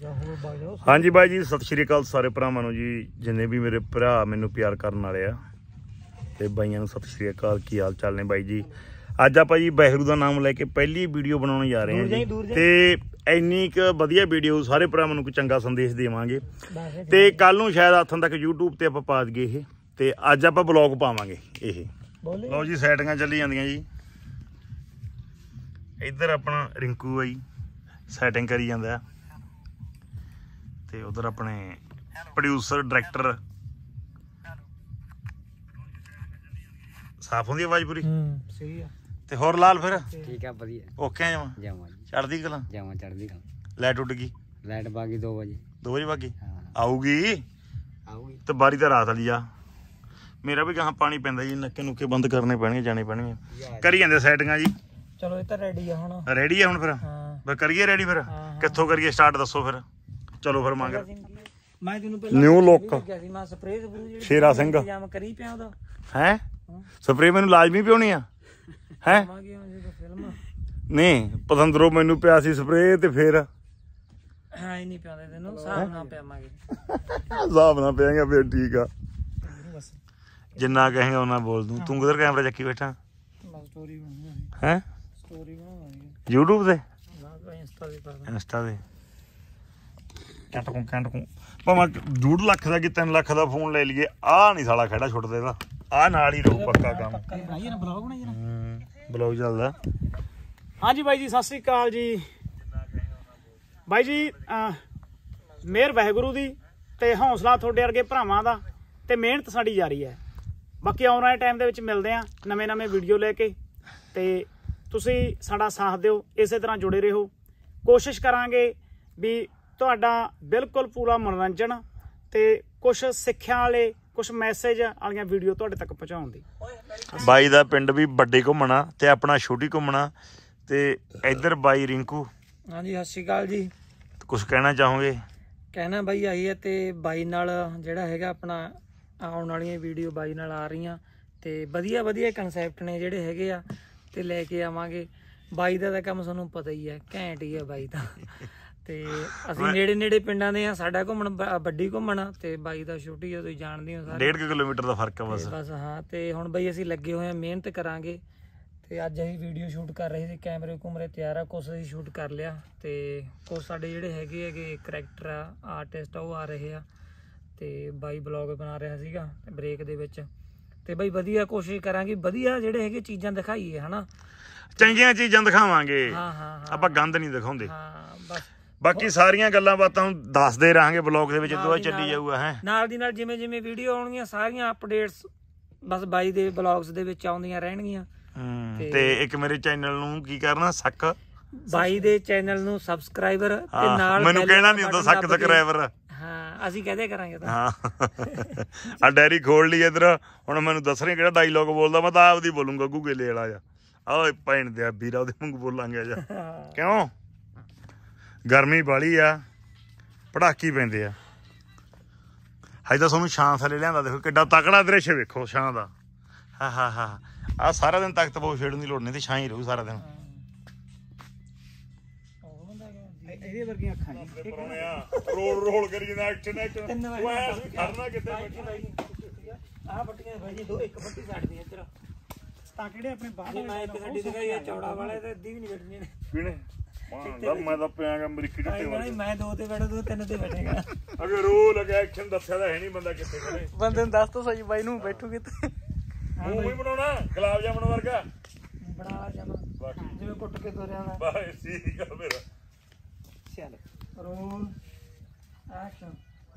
हाँ जी बाई जी सत श्री अकाल सारे भरावां नूं जी जिन्ने भी मेरे भरा मैनूं प्यार करन वाले आ ते बाईयां नूं सत श्री अकाल की हाल चाल ने बाई जी। अज आपां जी वाहिगुरू दा नाम लैके पहली वीडियो बनाउण जा रहे हैं जी ते इन्नी क वधिया वीडियो सारे भरावां नूं कोई चंगा संदेश देवांगे ते कल नूं शायद आथन तक यूट्यूब ते आपां पा दईए इह ते अज आपां ब्लॉग पावांगे इह। लो जी सैटिंगां चली जांदियां जी। इधर अपना रिंकू आई सैटिंग करी जांदा ते उधर अपने प्रोड्यूसर डायरैक्टर साफ होंदी आवाज पूरी सही है ते होर लाल फिर ठीक है बढ़िया ओके जावां जावां चढ़दी कला जावां चढ़दी कला लाइट उड़ गई लाइट बागी 2 बजे 2 बजे बागी हाँ आऊगी ते बारी तो रात वाली आ मेरा भी कहाँ पानी पैंदा जी नक्के नुक्के बंद करने पैणगे जाने पैणगे करी जांदे सैटिंगां जी। चलो ये तो रेडी है हुण रेडी है हुण फिर करिए रेडी फिर कित्थों करिए स्टार्ट दसो फिर चलो फिर मंग मैं तेनू पहले न्यू लुक मैं स्प्रे शेरा सिंह इंतजाम करी पिया ओदा हैं स्प्रे मैनू लाजमी पियोनी आ हैं फिल्म नहीं पसंदरों मैनू पिया सी स्प्रे ते फिर हां नहीं पियादे तेनू साहब ना पियावांगे साहब ना पियांगे फिर ठीक आ जिन्ना कहेंगे उन्ना बोल दूं। तू किधर कैमरा चक्की बैठा स्टोरी हैं स्टोरी बनावांगे यूट्यूब ते ना इंस्टा ते कर इंस्टा ते कैंट भावें 2.5 लाख का कि 3 लाख का फोन ले लीए आ नहीं साला खड़ा छुटदे दा आ नाल ही रहू पक्का काम भाई ना ब्लॉग बनाई ना ब्लॉग चलदा। हाँ जी भाई जी सत श्री अकाल जी भाई जी मेहर वाहिगुरू दी ते हौसला थोड़े वर्गे भरावां दा ते मेहनत साडी जारी है। बाकी आउण वाले टाइम दे विच मिलदे आ नਵੇਂ वीडियो लेके ते तुसीं साडा साथ दिओ इसे तरह जुड़े रहो। कोशिश करांगे भी तुहाडा बिल्कुल पूरा मनोरंजन ते कुछ सिक्ख्या वाले कुछ मैसेज वाली वीडियो तुहाडे तक पहुँचाउण दी। बाई दा पिंड भी बड्डे घुम्मना ते अपना छोटी घुम्मना ते इधर बाई रिंकू। हाँ जी सत श्री अकाल जी कुछ कहना चाहोगे? कहना बाई आई है ते बाई नाल जिहड़ा हैगा अपना आउण वाली वीडियो बाई नाल आ रही ते वधिया वधिया कनसैप्ट ने जिहड़े हैगे आ ते लैके आवांगे। बाई दा तां काम तुहानूं पता ही है घैंट ही है बाई दा ते असीं नेड़े नेड़े पिंडां दे आ साडा घुम्मण वड्डी घुम्मण ते बाई दा छोटी है तुसीं जाणदे हो सारे 1.5 किलोमीटर दा फर्क है बस हाँ ते हुण बई असीं लगे होए आ मेहनत करांगे ते अज असीं वीडियो शूट कर रहे थे कैमरे कुमरे तैयार आ कुछ असीं शूट कर लिया ते कुछ साडे जिहड़े हैगे करैक्टर आ आर्टिस्ट आ रहे आ ते बाई ब्लॉग बना रहा सीगा ब्रेक दे विच ते बई वधिया कोशिश करांगे वधिया जिहड़े हैगे चीज़ां दिखाईए है ना चंगियां चीज़ां दिखावांगे हाँ हाँ आपां गंद नहीं दिखाउंदे हाँ बस बाकी सारियां गल्लां बातां दसदे रहांगे ब्लॉग दे विच दुआ चली जाऊगा है नाल दी नाल जिवें जिवें वीडियो आउणगीਆਂ सारियां अपडेट्स बस बाई दे ब्लॉग्स दे विच आउंदियां रहणगीਆਂ ते एक मेरे चैनल नूं की करना सक बाई दे चैनल नूं सबसक्राइबर ते नाल मैनूं कहना नहीं हुंदा सक सबसक्राइबर हाँ ਅਸੀਂ ਕਹਦੇ ਕਰਾਂਗੇ ਤਾਂ ਹਾਂ ਆ ਡੈਰੀ ਖੋਲ ਲਈ ਇਧਰ ਹੁਣ ਮੈਨੂੰ ਦੱਸ ਰਹੇ ਕਿਹੜਾ ਡਾਇਲੌਗ ਬੋਲਦਾ ਮੈਂ ਤਾਂ ਆਪਦੀ ਬੋਲੂੰਗਾ ਗੁੱਗੇਲੇ ਵਾਲਾ ਜਾ ਓਏ ਭੈਣ ਦੇ ਵੀਰਾ ਉਹਦੇ ਵਾਂਗੂ ਬੋਲਾਂਗੇ ਜਾ ਕਿਉਂ ਗਰਮੀ ਬਾਲੀ ਆ ਪੜਾਕੀ ਪੈਂਦੇ ਆ ਹਜੇ ਤਾਂ ਤੁਹਾਨੂੰ ਛਾਂ ਥੱਲੇ ਲਿਆਂਦਾ ਦੇਖੋ ਕਿੱਡਾ ਤਕੜਾ ਦ੍ਰਿਸ਼ ਵੇਖੋ ਛਾਂ ਦਾ ਹਾ ਹਾ ਹਾ ਆ ਸਾਰਾ ਦਿਨ ਤਖਤ ਬਹੁਤ ਛੇੜਨ ਦੀ ਲੋੜ ਨਹੀਂ ਤੇ ਛਾਂ ਹੀ ਰਹੂ ਸਾਰਾ ਦਿਨ ਇਹਦੇ ਵਰਗੀਆਂ ਅੱਖਾਂ ਜੀ ਰੋਲ ਕਰੀ ਜਾਂਦਾ ਐਕਸ਼ਨ ਓਏ ਖੜਨਾ ਕਿੱਥੇ ਆ ਪੱਟੀਆਂ ਭਾਈ ਜੀ ਦੋ ਇੱਕ ਪੱਟੀ ਛੱਡ ਦੀ ਇੱਧਰ ਤਾਂ ਕਿਹੜੇ ਆਪਣੇ ਬਾਹਰ ਮੈਂ ਇੱਕ ਸਾਡੀ ਦਿਖਾਈ ਆ ਚੌੜਾ ਵਾਲੇ ਤੇ ਅੱਧੀ ਵੀ ਨਹੀਂ ਬੈਠਣੀ ਨੇ ਕਿਹਨੇ ਮੈਂ ਤਾਂ ਪਿਆਗਾ ਅਮਰੀਕੀ ਟੁੱਟੇ ਵਾਲੇ ਮੈਂ 2 ਤੇ ਬੈਠਾ ਤੂੰ 3 ਤੇ ਬੈਠੇਗਾ ਅਗਰ ਰੋਲ ਲਗਾ ਐਕਸ਼ਨ ਦੱਸਿਆ ਤਾਂ ਹੈ ਨਹੀਂ ਬੰਦਾ ਕਿੱਥੇ ਖੜੇ ਬੰਦੇ ਨੂੰ ਦੱਸ ਤੋ ਸਹੀ ਬਾਈ ਨੂੰ ਬੈਠੂ ਕਿੱਥੇ ਮੂੰਹ ਹੀ ਬਣਾਉਣਾ ਗੁਲਾਬ ਜਾਮਣ ਵਰਗਾ ਬਣਾ ਜਾਮਾ ਜਿਵੇਂ ਕੁੱਟ ਕੇ ਤੋਰਿਆ ਮੈਂ ਬਾਈ ਠੀਕ ਆ ਮੇਰਾ ਚੱਲ ਰੋਲ ਐਕਸ਼ਨ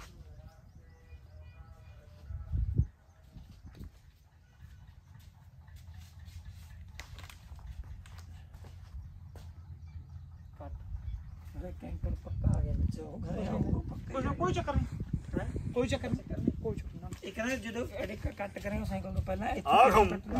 कैंकर पक्का आ गया कोई चक्कर नहीं कोई चक्कर नहीं कोई चक्कर नहीं एक ना जो एडिट कट करेंगे साइकिल तो पहला आ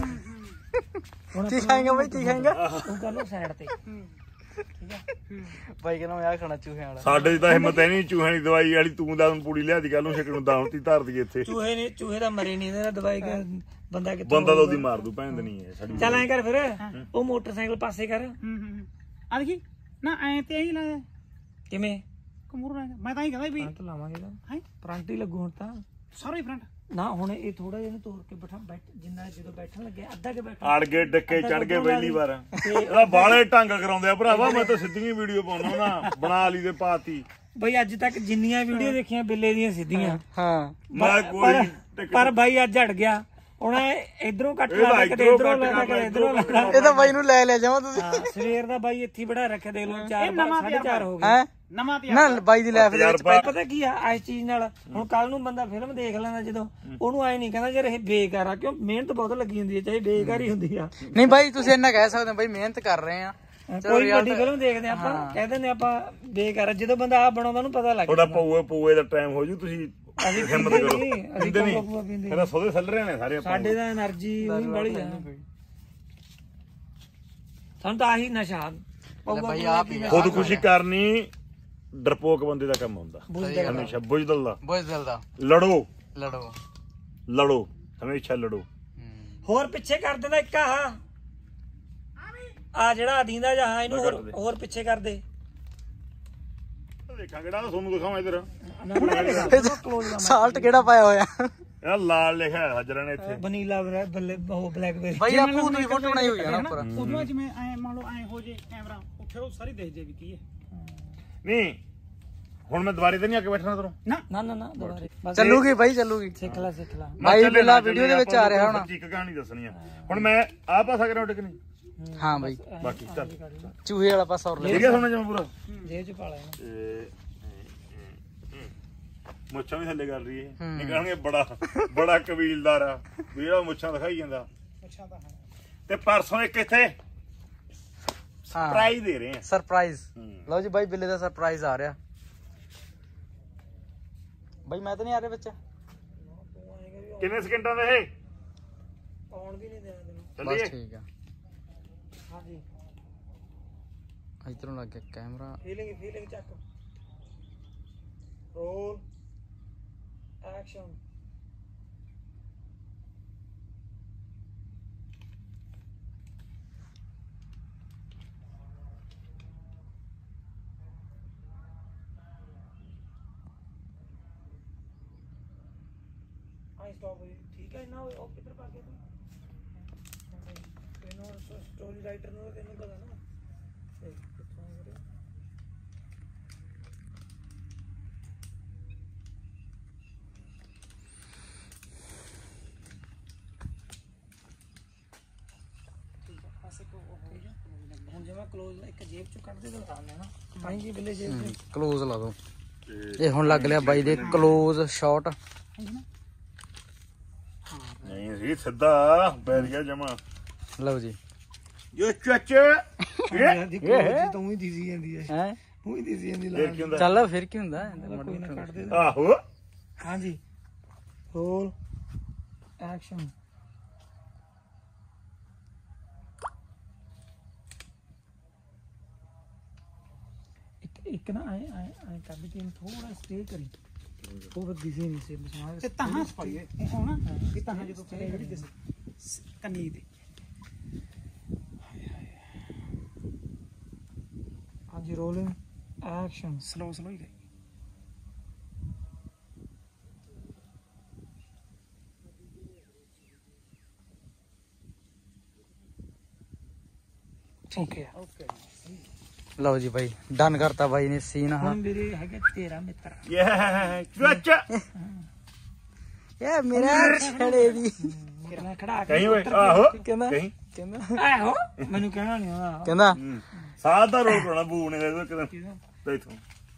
की खाएंगे भाई की खाएंगे तू कर लो साइड पे ठीक है भाई कहना मैं आ खाना चूहे वाला साडे दी तां हिम्मत है नहीं चूहे दी दवाई वाली तू दा पूरी लिया दी कल नु छक नु दावती धर दी इथे चूहे दा मरे नहीं ना दवाई का बंदा के बंदा तो ओदी मार दू भैन नहीं है साडी चल ऐ कर फिर ओ मोटरसाइकिल पासे कर आ देखी ना ऐ ते ही ला किवें ਕਮੂਰ ਰਹਿ ਗਿਆ ਮੈਂ ਤਾਂ ਹੀ ਕਹਿੰਦਾ ਵੀ ਫਰੰਟ ਲਾਵਾਂਗੇ ਤਾਂ ਹੈ ਫਰੰਟ ਹੀ ਲੱਗੂ ਹੁਣ ਤਾਂ ਸਾਰੇ ਫਰੰਟ ਨਾ ਹੁਣ ਇਹ ਥੋੜਾ ਜਿਹਾ ਤੋੜ ਕੇ ਬੈਠ ਜਿੰਨਾ ਜਦੋਂ ਬੈਠਣ ਲੱਗਿਆ ਅੱਧਾ ਕੇ ਬੈਠ ਅੜ ਗਏ ਡੱਕੇ ਚੜ ਗਏ ਪਹਿਲੀ ਵਾਰ ਇਹਦਾ ਬਾਲੇ ਢੰਗ ਕਰਾਉਂਦੇ ਆ ਭਰਾਵਾ ਮੈਂ ਤਾਂ ਸਿੱਧੀਆਂ ਵੀਡੀਓ ਪਾਉਣਾ ਨਾ ਬਣਾ ਲਈ ਤੇ ਪਾਤੀ ਬਈ ਅੱਜ ਤੱਕ ਜਿੰਨੀਆਂ ਵੀਡੀਓ ਦੇਖੀਆਂ ਬਿੱਲੇ ਦੀਆਂ ਸਿੱਧੀਆਂ ਹਾਂ ਮੈਂ ਕੋਈ ਪਰ ਬਾਈ ਅੱਜ ਹਟ ਗਿਆ ਹੁਣ ਇਧਰੋਂ ਕੱਟ ਲਾ ਕਦੇ ਇਧਰੋਂ ਲਾ ਕਦੇ ਇਧਰੋਂ ਲਾ ਇਹ ਤਾਂ ਬਾਈ ਨੂੰ ਲੈ ਜਾਵਾਂ ਤੁਸੀਂ ਹਾਂ ਸਵੇਰ ਦਾ ਬਾਈ ਇੱਥੇ ਬੜਾ ਰੱਖਿਆ ਦੇਖ ਲਓ 4 4:30 ਹੋ ਗਏ ਹੈ ਨਵਾਂ ਤੇ ਨਾ ਬਾਈ ਦੀ ਲਾਈਫ ਦੇ ਵਿੱਚ ਭਾਈ ਪਤਾ ਕੀ ਆ ਇਸ ਚੀਜ਼ ਨਾਲ ਹੁਣ ਕੱਲ ਨੂੰ ਬੰਦਾ ਫਿਲਮ ਦੇਖ ਲੈਂਦਾ ਜਦੋਂ ਉਹਨੂੰ ਐ ਨਹੀਂ ਕਹਿੰਦਾ ਯਾਰ ਇਹ ਬੇਕਾਰ ਆ ਕਿਉਂ ਮਿਹਨਤ ਬਹੁਤ ਲੱਗੀ ਹੁੰਦੀ ਹੈ ਚਾਹੇ ਬੇਕਾਰ ਹੀ ਹੁੰਦੀ ਆ ਨਹੀਂ ਬਾਈ ਤੁਸੀਂ ਇੰਨਾ ਕਹਿ ਸਕਦੇ ਹੋ ਬਾਈ ਮਿਹਨਤ ਕਰ ਰਹੇ ਆ ਕੋਈ ਵੱਡੀ ਫਿਲਮ ਦੇਖਦੇ ਆਪਾਂ ਕਹਿ ਦਿੰਦੇ ਆਪਾਂ ਬੇਕਾਰ ਜਦੋਂ ਬੰਦਾ ਆਪ ਬਣਾਉਂਦਾ ਉਹਨੂੰ ਪਤਾ ਲੱਗ ਤੁਹਾਡਾ ਪਊਏ ਦਾ ਟਾਈਮ ਹੋ ਜੂ ਤੁਸੀਂ ਹਿੰਮਤ ਕਰੋ ਅਸੀਂ ਕੋਕਾ ਪੀਂਦੇ ਇਹਦਾ ਸੋਦੇ ਸੱਲ ਰਹੇ ਨੇ ਸਾਰੇ ਆਪਾਂ ਸਾਡੇ ਦਾ એનર્ਜੀ ਉਹੀ ਬੜੀ ਆ ਸਾਨੂੰ ਤਾਂ ਆਹੀ ਨਸ਼ਾ ਬਾਈ ਆਪ ਹੀ ਖੁਦਕੁਸ਼ੀ ਕਰਨੀ ਡਰਪੋਕ ਬੰਦੇ ਦਾ ਕੰਮ ਹੁੰਦਾ ਹਮੇਸ਼ਾ ਬੁਝਦਲ ਦਾ ਲੜੋ ਹਮੇਸ਼ਾ ਲੜੋ ਹੋਰ ਪਿੱਛੇ ਕਰ ਦਿੰਦਾ ਇੱਕ ਆ ਜਿਹੜਾ ਦੀਂਦਾ ਜਹਾਂ ਇਹਨੂੰ ਹੋਰ ਪਿੱਛੇ ਕਰ ਦੇ ਦੇਖਾਂ ਕਿਹੜਾ ਤੁਹਾਨੂੰ ਦਿਖਾਵਾਂ ਇਧਰ ਸਾਲਟ ਕਿਹੜਾ ਪਾਇਆ ਹੋਇਆ ਇਹ ਲਾਲ ਲਿਖਿਆ ਹੈ ਹਜਰਾਂ ਨੇ ਇੱਥੇ ਵਨੀਲਾ ਬੱਲੇ ਉਹ ਬਲੈਕਬੇਰੀ ਬਾਈ ਆ ਭੂਤ ਦੀ ਫੋਟੋ ਬਣਾਈ ਹੋਈ ਹੈ ਨਾ ਉੱਪਰ ਉਦੋਂ ਜਿਵੇਂ ਐ ਮੰਨ ਲਓ ਐ ਹੋ ਜੇ ਕੈਮਰਾ ਉੱਥੇ ਉਹ ਸਾਰੀ ਦੇਖ ਜੇ ਵੀ ਕੀ ਹੈ ਨਹੀਂ ਹੁਣ ਮੈਂ ਦੁਬਾਰੇ ਤੇ ਨਹੀਂ ਆ ਕੇ ਬੈਠਣਾ ਤੈਨੂੰ ਨਾ ਦੁਬਾਰੇ ਚੱਲੂਗੀ ਬਾਈ ਚੱਲੂਗੀ ਸਿੱਖ ਲੈ ਬਾਈ ਬਿੱਲਾ ਵੀਡੀਓ ਦੇ ਵਿੱਚ ਆ ਰਿਹਾ ਹੁਣ ਇੱਕ ਕਹਾਣੀ ਦੱਸਣੀ ਆ ਹੁਣ ਮੈਂ ਆ ਪਾਸਾ ਕਰਾਂ ਉੱਡ ਕੇ ਨਹੀਂ ਹਾਂ ਬਾਈ ਬਾਕੀ ਚੱਲ ਚੂਹੇ ਵਾਲਾ ਪਾਸਾ ਹੋਰ ਲੈ ਠੀਕ ਹੈ ਸੁਣਨਾ ਜਮਾ ਪੂਰਾ ਜੇਬ ਚ ਪਾ ਲਿਆ ਮੁੱਛਾਂ ਵੀ ਥੱਲੇ ਕਰ ਰਹੀ ਹੈ ਨਿਕਲਣਗੇ ਬੜਾ ਕਬੀਲਦਾਰ ਆ ਵੀ ਇਹਦਾ ਮੁੱਛਾਂ ਦਿਖਾਈ ਜਾਂਦਾ ਅੱਛਾ ਤਾਂ ਹੈ ਤੇ ਪਰਸੋਂ ਇੱਕ ਇੱਥੇ ਸਰਪ੍ਰਾਈਜ਼ ਦੇ ਰਹੇ ਆ ਸਰਪ੍ਰਾਈਜ਼ ਲਓ ਜੀ ਬਾਈ ਬਿੱਲੇ ਦਾ ਸਰਪ੍ਰਾਈਜ਼ ਆ ਰਿਹਾ ਬਾਈ ਮੈਂ ਤਾਂ ਨਹੀਂ ਆ ਰਿਹਾ ਵਿੱਚ ਕਿੰਨੇ ਸਕਿੰਟਾਂ ਦਾ ਇਹ ਆਉਣ ਵੀ ਨਹੀਂ ਦੇਣਾ ਤੈਨੂੰ ਚੱਲੀਏ ਬਸ ਠੀਕ ਆ ਹਾਂਜੀ ਇਧਰੋਂ ਲੱਗ ਗਿਆ ਕੈਮਰਾ ਫੀਲਿੰਗ ਚੱਕ ਰੋਲ ਐਕਸ਼ਨ स्टॉप हुई ठीक है ना ਉਹ ਕਿੱਧਰ ਪਾ ਗਿਆ ਤੂੰ ਇਹਨੂੰ ਸਟੋਰੀ ਰਾਈਟਰ ਨੂੰ ਤੈਨੂੰ ਪਤਾ ਨਾ ਕਿੱਥੋਂ ਆ ਰਿਹਾ ਠੀਕ ਹੈ ਪਾਸੇ ਕੋ ਹੁਣ ਜੇ ਮੈਂ ਕਲੋਜ਼ ਇੱਕ ਜੇਬ ਚੋਂ ਕੱਢ ਦੇ ਤਾਂ ਤਾਂ ਨਾ ਭਾਈ ਜੀ ਬਿੱਲੇ ਜੇਬ ਚ ਕਲੋਜ਼ ਲਾ ਦੋ ਇਹ ਹੁਣ ਲੱਗ ਲਿਆ ਬਾਈ ਦੇ ਕਲੋਜ਼ ਸ਼ਾਟ ਨਹੀਂ ਸੀ ਸਿੱਧਾ ਬੈਠ ਗਿਆ ਜਮਾ ਲਓ ਜੀ ਜੋ ਚਾਚਾ ਇਹ ਤੂੰ ਹੀ ਦਿਸੀ ਜਾਂਦੀ ਹੈ ਹੈ ਤੂੰ ਹੀ ਦਿਸੀ ਜਾਂਦੀ ਦੇਖ ਕੀ ਹੁੰਦਾ ਚੱਲ ਫਿਰ ਕੀ ਹੁੰਦਾ ਕੋਈ ਨਾ ਕੱਢ ਦੇ ਆਹੋ ਹਾਂਜੀ ਰੋਲ ਐਕਸ਼ਨ ਇੱਕ ਨਾ ਆਏ ਕਰ ਦੇ ਥੋੜਾ ਸਟੇ ਕਰੀ ਉਹ ਦਿਸੇ ਨਹੀਂ ਸੇ ਬਸ ਤੇ ਤਾਹਾਂ ਸਪਾਈਏ ਉਹ ਨਾ ਕਿ ਤਾਹਾਂ ਜਦੋਂ ਚਲੇ ਜਿਹੜੀ ਦਿਸ ਕੰਨੀ ਦੀ ਹਾਂਜੀ ਰੋਲਿੰਗ ਐਕਸ਼ਨ ਸਲੋ ਹੀ ਗਈ ਓਕੇ ਲਓ ਜੀ ਬਾਈ ਡਨ ਕਰਤਾ ਬਾਈ ਨੇ ਸੀਨ ਹਾਂ ਹੁਣ ਮੇਰੇ ਹੈਗਾ ਤੇਰਾ ਮਿੱਤਰ ਯੇ ਚਾਚਾ ਇਹ ਮੇਰਾ ਛੜੇ ਦੀ ਕਿਹੜਾ ਖੜਾ ਕਹੀਂ ਓਏ ਆਹੋ ਕਹਿੰਦਾ ਕਹੀਂ ਕਹਿੰਦਾ ਆਹੋ ਮੈਨੂੰ ਕਹਿਣਾ ਨਹੀਂ ਆਉਂਦਾ ਕਹਿੰਦਾ ਸਾਹ ਦਾ ਰੋਲ ਕਰਾਉਣਾ ਬੂ ਨੇ ਦੇ ਕਿਦਾਂ ਤੇ ਇਥੋਂ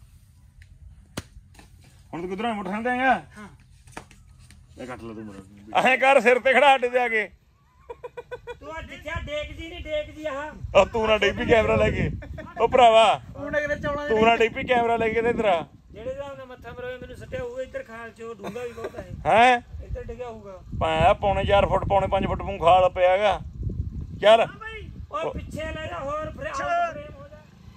ਹੁਣ ਤੂੰ ਕਿਧਰੋਂ ਮੋਟਰਸਾਈਕਲ ਤੇ ਆਇਆ ਹਾਂ ਇਹ ਕੱਟ ਲੈ ਤੂੰ ਮੇਰਾ ਐਂ ਕਰ ਸਿਰ ਤੇ ਖੜਾ ਅੱਡੇ ਤੇ ਆ ਕੇ ਤੂੰ ਆ ਦਿਖਿਆ ਦੇਖਦੀ ਨਹੀਂ ਦੇਖਦੀ ਆਹ ਉਹ ਤੂੰ ਨਾ ਡਿੱਪੀ ਕੈਮਰਾ ਲੈ ਕੇ ਉਹ ਭਰਾਵਾ ਤੂੰ ਨਾ ਡਿੱਪੀ ਕੈਮਰਾ ਲੈ ਕੇ ਤੇ ਇਧਰ ਆ ਜਿਹੜੇ ਦਾ ਉਹਨੇ ਮੱਥਾ ਮਰੋਏ ਮੈਨੂੰ ਸੱਟਿਆ ਹੋਊਗਾ ਇੱਧਰ ਖਾਲ ਚ ਉਹ ਡੂੰਗਾ ਵੀ ਬਹੁਤ ਹੈ ਹੈ ਇੱਧਰ ਡਿੱਗਿਆ ਹੋਊਗਾ ਪਾਇਆ ਪੌਣੇ 4 ਫੁੱਟ ਪੌਣੇ 5 ਫੁੱਟ ਮੂੰਹ ਖਾਲ ਪਿਆਗਾ ਚੱਲ ਉਹ ਪਿੱਛੇ ਲੈ ਜਾ ਹੋਰ ਫਰੇਮ ਹੋ ਜਾ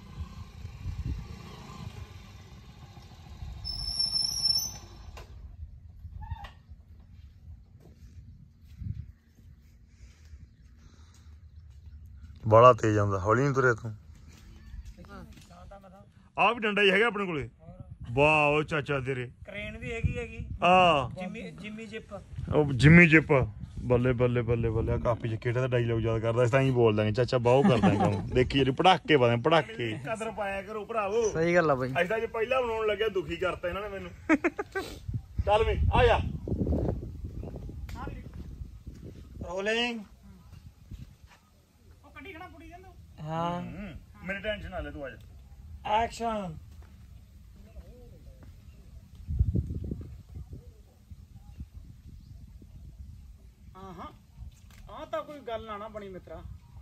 ਬੜਾ ਤੇਜ਼ ਆਉਂਦਾ ਹੌਲੀ ਨਹੀਂ ਤੁਰਿਆ ਤੂੰ ਆ ਵੀ ਡੰਡਾ ਹੀ ਹੈਗਾ ਆਪਣੇ ਕੋਲੇ ਵਾਹ ਉਹ ਚਾਚਾ ਤੇਰੇ ਕ੍ਰੇਨ ਵੀ ਹੈਗੀ ਆ ਜਿਮੀ ਜਿਪ ਉਹ ਜਿਮੀ ਜਿਪ ਬੱਲੇ ਬੱਲੇ ਬੱਲੇ ਬੱਲੇ ਆ ਕਾਪੀ ਚ ਕਿਹੜਾ ਦਾ ਡਾਇਲੌਗ ਯਾਦ ਕਰਦਾ ਇਸ ਤਾਂ ਹੀ ਬੋਲ ਦਾਂਗੇ ਚਾਚਾ ਬਾਹੋ ਕਰਦਾ ਕੰਮ ਦੇਖੀ ਜਿਹੜੀ ਪੜਾਕੇ ਪਾਦੇ ਪੜਾਕੇ ਕਦਰ ਪਾਇਆ ਕਰੋ ਭਰਾਵੋ ਸਹੀ ਗੱਲ ਆ ਬਾਈ ਅੱਜ ਤਾਂ ਜੇ ਪਹਿਲਾਂ ਬਣਾਉਣ ਲੱਗਿਆ ਦੁਖੀ ਕਰਤਾ ਇਹਨਾਂ ਨੇ ਮੈਨੂੰ ਚੱਲ ਵੀ ਆ ਜਾ ਰੋਲਿੰਗ ਉਹ ਕੱਢੀ ਖੜਾ ਪੁੜੀ ਜਾਂਦਾ ਹਾਂ ਮੇਰੀ ਟੈਨਸ਼ਨ ਨਾ ਲੈ ਤੂੰ ਆ ਜਾ ਐਕਸ਼ਨ ਹਾਂ ਆ ਤਾਂ ਕੋਈ ਗੱਲ ਨਾ ਬਣੀ ਮਿੱਤਰਾ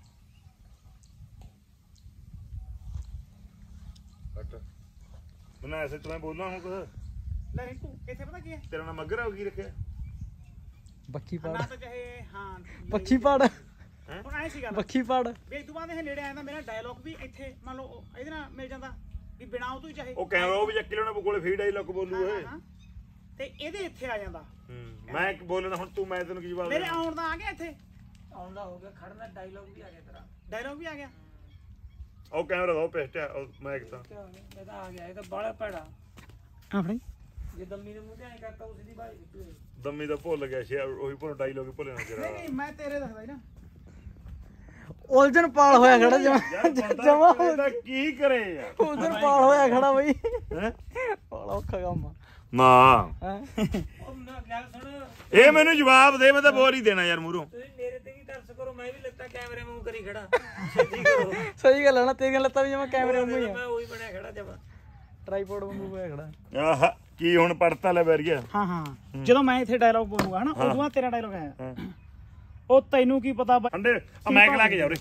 ਕੱਟ ਮੈਂ ਐਸੇ ਤੂੰ ਬੋਲਣਾ ਹੁਣ ਕੁਛ ਲੈ ਰਿੰਕੂ ਇੱਥੇ ਪਤਾ ਕੀ ਹੈ ਤੇਰਾ ਨਾਮ ਮੱਗਰ ਆ ਕੀ ਰੱਖਿਆ ਬੱਖੀ ਨਾ ਪਾੜ ਤਾਂ ਚਾਹੇ ਹਾਂ ਬੱਖੀ ਪਾੜ ਹੁਣ ਐ ਸੀ ਗੱਲ ਬੱਖੀ ਪਾੜ ਵੀ ਤੂੰ ਬਾਅਦ ਇਹ ਨੇੜੇ ਆਇਆ ਤਾਂ ਮੇਰਾ ਡਾਇਲੌਗ ਵੀ ਇੱਥੇ ਮੰਨ ਲਓ ਇਹਦੇ ਨਾਲ ਮਿਲ ਜਾਂਦਾ ਵੀ ਬਿਨਾਂ ਉਹ ਤੋਂ ਹੀ ਚਾਹੇ ਉਹ ਕੈਮਰਾ ਉਹ ਵੀ ਚੱਕ ਲੈਣਾ ਕੋਲੇ ਫੀਡ ਆਈ ਲੱਕ ਬੋਲੂ ਏ ਹਾਂ। ਤੇ ਇਹਦੇ ਇੱਥੇ ਆ ਜਾਂਦਾ ਮੈਂ ਬੋਲਣਾ ਹੁਣ ਤੂੰ ਮੈਂ ਤੈਨੂੰ ਕੀ ਜਵਾਬ ਮੇਰੇ ਆਉਣ ਦਾ ਆ ਗਿਆ ਇੱਥੇ ਆਉਂਦਾ ਹੋ ਗਿਆ ਖੜਨਾ ਡਾਇਲੌਗ ਵੀ ਆ ਗਿਆ ਤੇਰਾ ਡਾਇਲੌਗ ਵੀ ਆ ਗਿਆ ਉਹ ਕੈਮਰਾ ਦਾ ਪੇਸਟ ਹੈ ਮੈਂ ਕਿਤਾ ਇਹ ਤਾਂ ਆ ਗਿਆ ਇਹ ਤਾਂ ਬਾਲਾ ਭੈੜਾ ਆਪਣੀ ਜੇ ਦੰਮੀ ਦੇ ਮੂੰਹ ਤੇ ਐ ਕਰਤਾ ਉਸ ਦੀ ਭਾਈ ਨਿਕਲੇ ਦਮੀ ਦਾ ਭੁੱਲ ਗਿਆ ਸ਼ੇ ਉਹੀ ਭੁੱਲ ਡਾਇਲੌਗ ਹੀ ਭੁੱਲਣਾ ਤੇਰਾ ਨਹੀਂ ਮੈਂ ਤੇਰੇ ਦੱਸਦਾ ਹੀ ਨਾ ਉਲਝਣ ਪਾਲ ਹੋਇਆ ਖੜਾ ਯਾਰ ਜਮਾ ਬੰਦਾ ਕੀ ਕਰੇ ਯਾਰ ਉਲਝਣ ਪਾਲ ਹੋਇਆ ਖੜਾ ਬਈ ਹੈ ਬੜਾ ਔਖਾ ਕੰਮ ਆ ਨਾ ਹੈ ਉਹ ਮੈਂ ਗੱਲ ਸੁਣ ਇਹ ਮੈਨੂੰ ਜਵਾਬ ਦੇ ਮੈਂ ਤਾਂ ਬੋਲ ਹੀ ਦੇਣਾ ਯਾਰ ਮੂਹਰੋਂ ਤੁਸੀਂ ਮੇਰੇ ਤੇ ਵੀ ਤਰਸ ਕਰੋ ਮੈਂ ਵੀ ਲੱਤਾਂ ਕੈਮਰੇ ਮੂੰਹ ਕਰੀ ਖੜਾ ਛੇਤੀ ਕਰੋ ਸਹੀ ਗੱਲ ਹੈ ਨਾ ਤੇਰੀਆਂ ਲੱਤਾਂ ਵੀ ਜਮਾ ਕੈਮਰੇ ਵਾਂਗੂ ਹੀ ਆ ਮੈਂ ਉਹੀ ਬਣਿਆ ਖੜਾ ਜਮਾ ਟ੍ਰਾਈਪੋਡ ਵਾਂਗੂ ਹੋਇਆ ਖੜਾ ਆਹ ਕੀ ਹੁਣ ਪੜਤਾ ਲੈ ਬੈਰੀਆ ਹਾਂ ਹਾਂ ਜਦੋਂ ਮੈਂ ਇੱਥੇ ਡਾਇਲੌਗ ਬੋਲੂਗਾ ਹਨਾ ਉਦੋਂ ਬਾਅਦ ਤੇਰਾ ਡਾਇਲੌਗ ਆਇਆ ਉਹ ਤੈਨੂੰ ਕੀ ਪਤਾ ਅੰਡੇ ਆ ਮੈਕ ਲਾ ਕੇ ਜਾ ਉਰੇ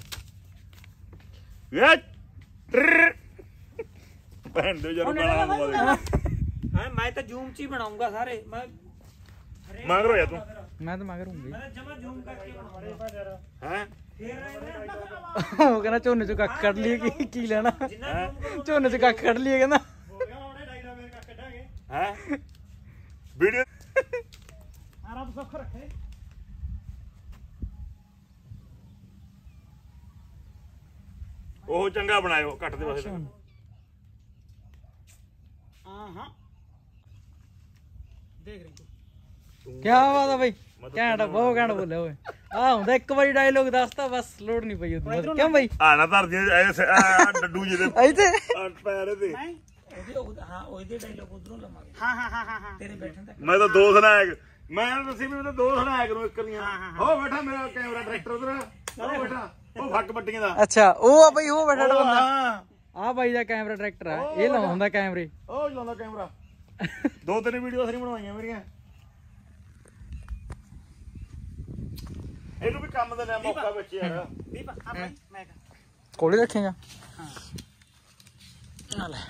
ਯਾਰ ਭੈਣ ਦੇ ਜਰ ਗਾਲਾਂ ਹਾਂ ਮੈਂ ਤਾਂ ਜ਼ੂਮ ਚ ਹੀ ਬਣਾਉਂਗਾ ਸਾਰੇ ਮੈਂ ਮੰਗ ਰੋ ਜਾ ਤੂੰ ਮੈਂ ਤਾਂ ਮਗਰੂੰਗੀ ਮੈਂ ਜਮਾ ਜ਼ੂਮ ਕਰਕੇ ਬਣਾਉਂਗਾ ਹੈ ਫੇਰ ਉਹ ਕਹਿੰਦਾ ਝੋਨੇ ਚੋਂ ਕੱਖ ਕੱਢ ਲਈਏ ਕੀ ਲੈਣਾ ਜਿੰਨਾ ਜ਼ੂਮ ਝੋਨੇ ਚੋਂ ਕੱਖ ਕੱਢ ਲਈਏ ਕਹਿੰਦਾ ਹੈ ਵੀਡੀਓ ਰੱਬ ਸੁੱਖ ਰੱਖੇ ਉਹ ਚੰਗਾ ਬਣਾਇਓ ਕੱਟ ਦੇ ਪਾਸੇ ਹਾਂ ਦੇਖ ਰਹੀ ਕੀ ਬਾਤ ਆ ਬਈ ਘੈਂਟ ਬਹੁਤ ਘੈਂਟ ਬੋਲਿਆ ਓਏ ਆ ਹੁੰਦਾ ਇੱਕ ਵਾਰੀ ਡਾਇਲੋਗ ਦੱਸਤਾ ਬਸ ਲੋੜ ਨਹੀਂ ਪਈ ਉਹਦੀ ਕਿਉਂ ਬਈ ਆ ਨਾ ਧਰਦੀ ਐਸੇ ਡੱਡੂ ਜਿਹੇ ਇੱਥੇ ਪੈਰ ਦੇ ਮੈਂ ਹਾਂ ਉਹਦੇ ਡਾਇਲੌਗ ਉਧਰੋਂ ਲਵਾਂਗੇ ਹਾਂ ਤੇਰੇ ਬੈਠਣ ਤੱਕ ਮੈਂ ਤਾਂ ਦੋ ਸੁਣਾਇਆ ਮੈਂ ਦੱਸੀ ਵੀ ਮੈਂ ਤਾਂ ਦੋ ਸੁਣਾਇਆ ਕਰੂੰ ਇੱਕ ਦੀਆਂ ਹੋ ਬੈਠਾ ਮੇਰਾ ਕੈਮਰਾ ਡਾਇਰੈਕਟਰ ਉਧਰ ਉਹ ਬੈਠਾ ਉਹ ਫੱਕ ਬੱਟੀਆਂ ਦਾ ਅੱਛਾ ਉਹ ਆ ਬਈ ਉਹ ਬੈਠਾ ਬੰਦਾ ਹਾਂ ਆ ਬਾਈ ਦਾ ਕੈਮਰਾ ਡਾਇਰੈਕਟਰ ਆ ਇਹ ਲਾਉਂਦਾ ਕੈਮਰੇ ਉਹ ਚਲਾਉਂਦਾ ਕੈਮਰਾ ਦੋ ਤਿੰਨ ਵੀਡੀਓ ਅਸੀਂ ਬਣਵਾਈਆਂ ਮੇਰੀਆਂ ਇਹਨੂੰ ਵੀ ਕੰਮ ਦਾ ਮੌਕਾ ਵਿੱਚ ਯਾਰ ਦੀਪ ਆ ਭਾਈ ਮੈਂ ਕੋਲੇ ਰੱਖੇਗਾ ਹਾਂ ਲੈ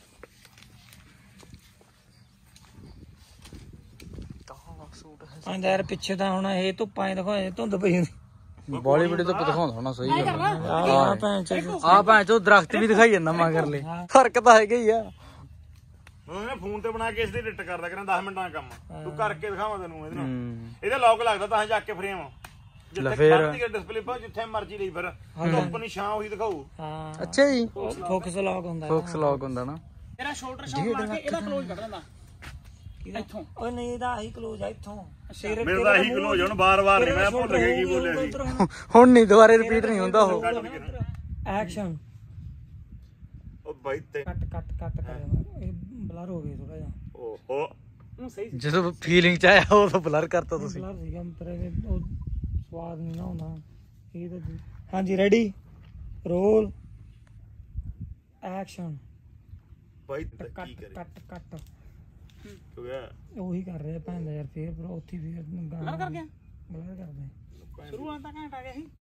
ਆਂਦਾ ਯਾਰ ਪਿੱਛੇ ਤਾਂ ਹੁਣ ਇਹ ਧੁੱਪਾਂ ਦਿਖਾਏ ਧੁੰਦ ਪਈ ਹੁੰਦੀ ਬਾਲੀਵੁੱਡ ਤੋਂ ਦਿਖਾਉਂਦਾ ਹੋਣਾ ਸਹੀ ਗੱਲ ਆ ਭੈਣ ਚ ਆ ਭਾਂ ਚੋ ਦਰਖਤ ਵੀ ਦਿਖਾਈ ਜਾਂਦਾ ਮਗਰ ਲੈ ਫਰਕ ਤਾਂ ਹੈਗਾ ਹੀ ਆ ਉਹਨੇ ਫੋਨ ਤੇ ਬਣਾ ਕੇ ਇਸ ਦੀ ਐਡਿਟ ਕਰਦਾ ਕਰਾਂ 10 ਮਿੰਟਾਂ ਦਾ ਕੰਮ ਤੂੰ ਕਰਕੇ ਦਿਖਾਵਾਂ ਤੈਨੂੰ ਇਹਦੇ ਨਾਲ ਹੂੰ ਇਹਦਾ ਲੌਕ ਲੱਗਦਾ ਤਾਂ ਜਾ ਕੇ ਫਰੇਮ ਜਿੱਥੇ ਫੇਰ। ਖੜਦੀ ਹੈ ਡਿਸਪਲੇ ਪਰ ਜਿੱਥੇ ਮਰਜ਼ੀ ਲਈ ਫਿਰ ਧੁੱਪ ਨਿਸ਼ਾਨ ਉਹੀ ਦਿਖਾਊ ਹਾਂ ਅੱਛਾ ਜੀ ਫੋਕਸ ਲੌਕ ਹੁੰਦਾ ਫੋਕਸ ਲੌਕ ਹੁੰਦਾ ਨਾ ਤੇਰਾ ਸ਼ੋਲਡਰ ਸ਼ਾਟ ਲਾ ਕੇ ਇਹਦਾ ਕਲੋਜ਼ ਕੱਢ ਲੈਂਦਾ ਇੱਥੋਂ ਉਹ ਨਹੀਂ ਇਹਦਾ ਆਹੀ ਕਲੋਜ਼ ਆ ਇੱਥੋਂ ਤੇਰੇ ਮੇਰੇ ਤਾਂ ਇਹੀ ਕਲੋ ਜਾਣ ਬਾਰ-ਬਾਰ ਨਹੀਂ ਮੈਂ ਭੁੱਲ ਗਿਆ ਕੀ ਬੋਲਿਆ ਸੀ ਹੁਣ ਨਹੀਂ ਦੁਬਾਰੇ ਰਿਪੀਟ ਨਹੀਂ ਹੁੰਦਾ ਉਹ ਐਕਸ਼ਨ ਉਹ ਬਾਈ ਤੇ ਕੱਟ ਕਰ ਇਹ ਬਲਰ ਹੋ ਗਏ ਥੋੜਾ ਜਿਹਾ ਓਹੋ ਉਹ ਸਹੀ ਜਦੋਂ ਫੀਲਿੰਗ ਚ ਆਇਆ ਉਹ ਤਾਂ ਬਲਰ ਕਰਤਾ ਤੁਸੀਂ ਬਲਰ ਸੀਗਾ ਪਰ ਉਹ ਸਵਾਦ ਨਹੀਂ ਨਾ ਹੁੰਦਾ ਇਹ ਤਾਂ ਹਾਂਜੀ ਰੈਡੀ ਰੋਲ ਐਕਸ਼ਨ ਬਾਈ ਤੇ ਕੀ ਕਰੇ ਕੱਟ ਹੋ ਗਿਆ ਉਹੀ ਕਰ ਰਿਹਾ ਭੈਣ ਦਾ ਯਾਰ ਫੇਰ ਉੱਥੇ ਫੇਰ ਬਲਰ ਕਰ ਗਿਆ ਬਲਰ ਕਰਦੇ ਸ਼ੁਰੂ ਆਂਦਾ ਘੰਟਾ ਗਿਆ ਸੀ